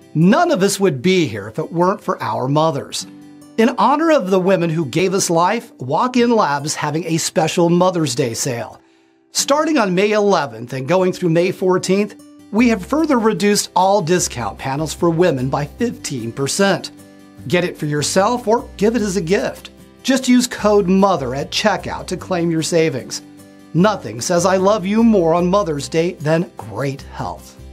None of us would be here if it weren't for our mothers. In honor of the women who gave us life, Walk-In Labs is having a special Mother's Day sale. Starting on May 11th and going through May 14th, we have further reduced all discount panels for women by 15%. Get it for yourself or give it as a gift. Just use code MOTHER at checkout to claim your savings. Nothing says I love you more on Mother's Day than great health.